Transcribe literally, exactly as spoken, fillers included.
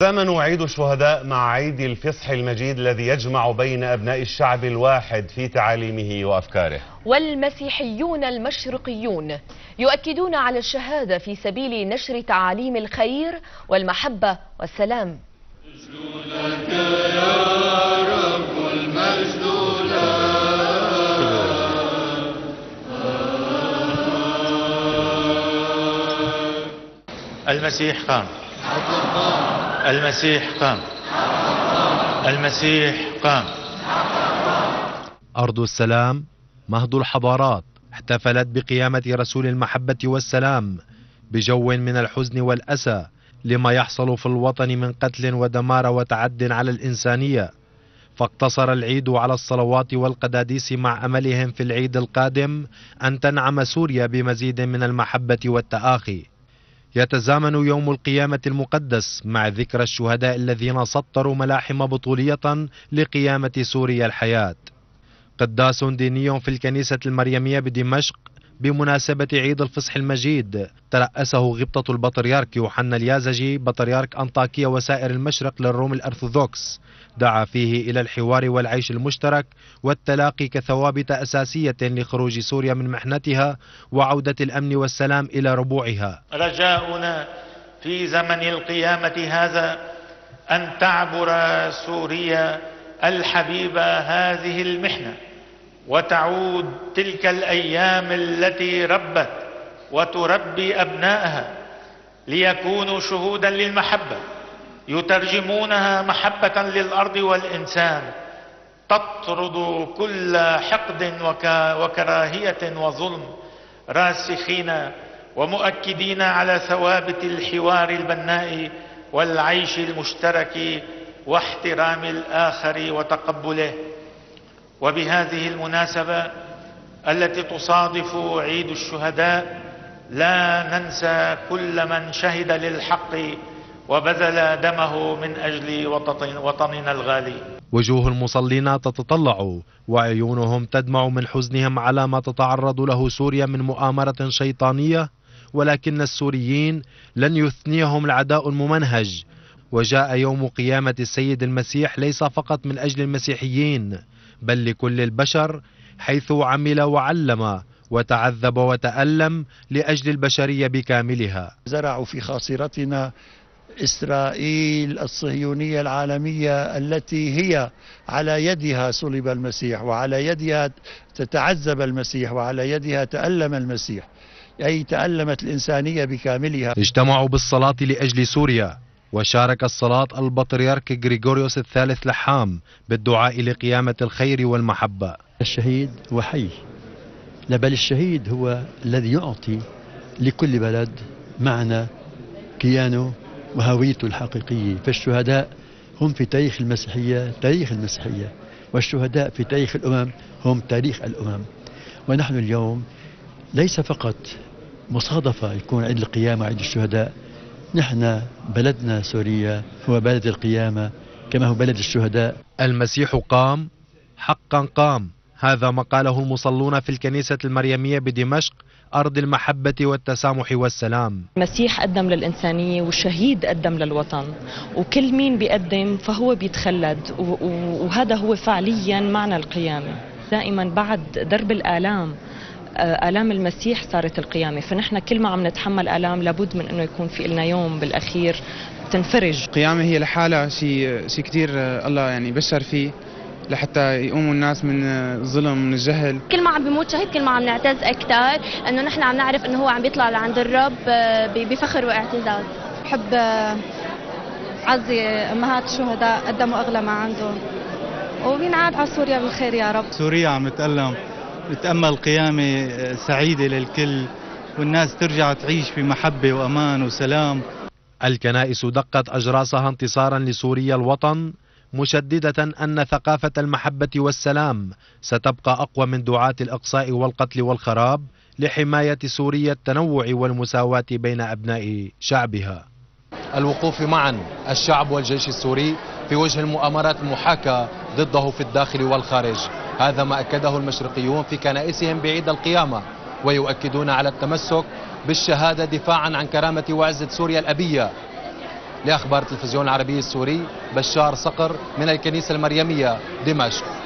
يتزامن عيد الشهداء مع عيد الفصح المجيد الذي يجمع بين أبناء الشعب الواحد في تعاليمه وأفكاره. والمسيحيون المشرقيون يؤكدون على الشهادة في سبيل نشر تعاليم الخير والمحبة والسلام. لك يا رب المجد المسيح قام، المسيح قام، المسيح قام. أرض السلام مهد الحضارات احتفلت بقيامة رسول المحبة والسلام بجو من الحزن والأسى لما يحصل في الوطن من قتل ودمار وتعد على الإنسانية، فاقتصر العيد على الصلوات والقداديس مع أملهم في العيد القادم أن تنعم سوريا بمزيد من المحبة والتآخي. يتزامن يوم القيامة المقدس مع ذكرى الشهداء الذين سطروا ملاحم بطولية لقيامة سوريا الحياة. قداس ديني في الكنيسة المريمية بدمشق بمناسبة عيد الفصح المجيد ترأسه غبطة البطريرك يوحنا اليازجي بطريرك أنطاكية وسائر المشرق للروم الأرثوذكس، دعا فيه إلى الحوار والعيش المشترك والتلاقي كثوابت أساسية لخروج سوريا من محنتها وعودة الأمن والسلام إلى ربوعها. رجاؤنا في زمن القيامة هذا أن تعبر سوريا الحبيبة هذه المحنة وتعود تلك الأيام التي ربت وتربي أبنائها ليكونوا شهودا للمحبة يترجمونها محبة للأرض والإنسان، تطرد كل حقد وكراهية وظلم، راسخين ومؤكدين على ثوابت الحوار البناء والعيش المشترك واحترام الآخر وتقبله. وبهذه المناسبة التي تصادف عيد الشهداء لا ننسى كل من شهد للحق وبذل دمه من أجل وطننا الغالي. وجوه المصلين تتطلع وعيونهم تدمع من حزنهم على ما تتعرض له سوريا من مؤامرة شيطانية، ولكن السوريين لن يثنيهم العداء الممنهج. وجاء يوم قيامة السيد المسيح ليس فقط من أجل المسيحيين بل لكل البشر، حيث عمل وعلم وتعذب وتألم لأجل البشرية بكاملها. زرعوا في خاصرتنا إسرائيل الصهيونية العالمية التي هي على يدها صلب المسيح وعلى يدها تتعذب المسيح وعلى يدها تألم المسيح، أي تألمت الإنسانية بكاملها. اجتمعوا بالصلاة لأجل سوريا، وشارك الصلاة البطريرك غريغوريوس الثالث لحام بالدعاء لقيامة الخير والمحبة. الشهيد هو حي، بل الشهيد هو الذي يعطي لكل بلد معنى كيانه وهويته الحقيقية. فالشهداء هم في تاريخ المسيحية تاريخ المسيحية، والشهداء في تاريخ الأمم هم تاريخ الأمم. ونحن اليوم ليس فقط مصادفة يكون عيد القيامة عيد الشهداء، نحن بلدنا سوريا هو بلد القيامة كما هو بلد الشهداء. المسيح قام، حقا قام، هذا ما قاله المصلون في الكنيسة المريمية بدمشق أرض المحبة والتسامح والسلام. المسيح قدم للإنسانية والشهيد قدم للوطن، وكل مين بيقدم فهو بيتخلد، وهذا هو فعليا معنى القيامة. دائما بعد درب الآلام آلام المسيح صارت القيامة، فنحن كل ما عم نتحمل آلام لابد من أنه يكون في لنا يوم بالأخير تنفرج. القيامة هي لحالها شيء شيء كثير الله يعني بشر فيه لحتى يقوموا الناس من الظلم من الجهل. كل ما عم بيموت شهيد كل ما عم نعتز أكثر أنه نحن عم نعرف أنه هو عم بيطلع لعند الرب بفخر واعتزاز. بحب عزي أمهات الشهداء قدموا أغلى ما عندهم، وبينعاد على سوريا بالخير يا رب. سوريا عم تألم، نتأمل قيامة سعيدة للكل والناس ترجع تعيش في محبة وأمان وسلام. الكنائس دقت أجراسها انتصارا لسوريا الوطن، مشددة أن ثقافة المحبة والسلام ستبقى أقوى من دعاة الإقصاء والقتل والخراب لحماية سوريا التنوع والمساواة بين أبناء شعبها. الوقوف معا الشعب والجيش السوري في وجه المؤامرات المحاكاة ضده في الداخل والخارج، هذا ما أكده المشرقيون في كنائسهم بعيد القيامة، ويؤكدون على التمسك بالشهادة دفاعا عن كرامة وعزة سوريا الأبية. لأخبار التلفزيون العربي السوري، بشار صقر من الكنيسة المريمية، دمشق.